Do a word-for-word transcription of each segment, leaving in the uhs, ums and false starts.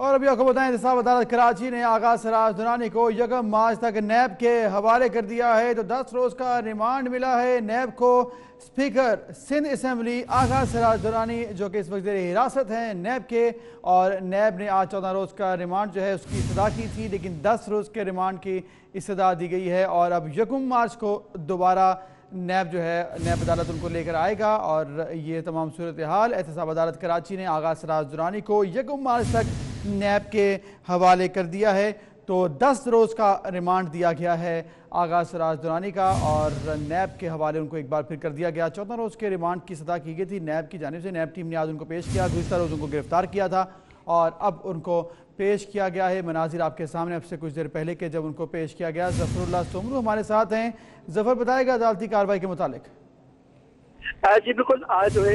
और अभी आपको बताएं, इंतसाब अदालत कराची ने आगा सिराज दुरानी को यकम मार्च तक नैब के हवाले कर दिया है। तो दस रोज का रिमांड मिला है नैब को। स्पीकर सिंध असम्बली आगा सिराज दुरानी जो कि इस वक्त हिरासत हैं नैब के, और नैब ने आज चौदह रोज का रिमांड जो है उसकी इस्तदा की थी, लेकिन दस रोज के रिमांड की इस्तदा दी गई है। और अब यकम मार्च को दोबारा नैब जो है नैब अदालत उनको लेकर आएगा। और ये तमाम सूरत हाल एहतसाब अदालत कराची ने आगा सिराज दुरानी को यकम मार्च तक नैब के हवाले कर दिया है। तो दस रोज़ का रिमांड दिया गया है आगा सिराज दुरानी का, और नैब के हवाले उनको एक बार फिर कर दिया गया। चौदह रोज़ के रिमांड की सज़ा की गई थी नैब की जानिब से। नैब टीम ने आज उनको पेश किया, गुज़िश्ता रोज़ उनको गिरफ्तार किया था और अब उनको पेश किया गया है। मनाजिर आपके सामने अब से कुछ देर पहले के जब उनको पेश किया गया। जफरुल्लाह सोमरू हमारे साथ हैं। जफर, बताएगा अदालती कार्रवाई के मुतालिक। जी बिल्कुल, आज जो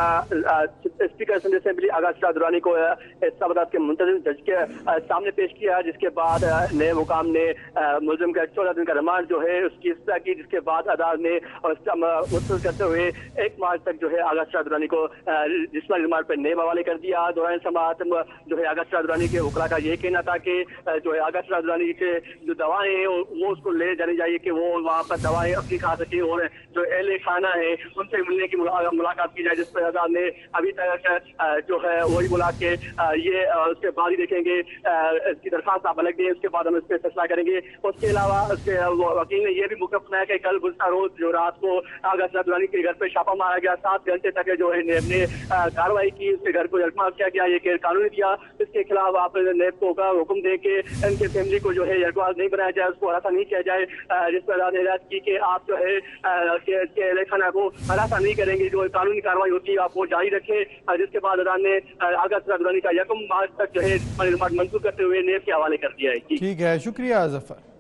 है स्पीकर सिंध असेंबली आगा सिराज दुरानी को एहतसाब अदालत के मुंतज़िम जज के सामने पेश किया, जिसके बाद नए हुकाम ने मुलजिम का चौदह दिन का रिमांड जो है उसकी इस्तदा की, जिसके बाद अदालत ने मुस्तरद करते हुए एक मार्च तक जो है आगा सिराज दुरानी को जिस्मानी रिमांड पर नए हवाले कर दिया। दौरान समाअत जो है आगा सिराज दुरानी के वकला का ये कहना था कि जो है आगा सिराज दुरानी के जो दवाएं हैं वो उसको ले जानी चाहिए कि वो वहाँ पर दवाएं अपनी खा सके, और जो अहले खाना है उनसे मिलने की मुलाकात की जाए, जिस पर अदालत ने अभी तक जो है वही बुला के ये उसके बाद ही देखेंगे इसकी दरखास्त आप अलग दें, उसके बाद हम इस पर फैसला करेंगे। उसके अलावा उसके वकील ने यह भी मुकर्रर बनाया कि कल गुज़श्ता रोज जो रात को आगा सिराज दुरानी के घर पर छापा मारा गया, सात घंटे तक जो है नेब ने कार्रवाई की, उसके घर को यकमा किया गया, ये गैर कानूनी दिया। इसके खिलाफ आप नेब को का हुक्म दे के इनके फैमिली को जो है यकवा नहीं बनाया जाए, उसको हरासा नहीं किया जाए, जिस पर अदालत ने हिदायत की कि आप जो है अहले खाना को हरासा नहीं करेंगे, जो कानूनी कार्रवाई होती है आप वो जारी रखें। जिसके बाद अदालत ने आगा सिराज दुरानी का यकम मार्च तक जो है रिमांड मंजूर करते हुए नेब के हवाले कर दिया है। ठीक है, शुक्रिया जफर।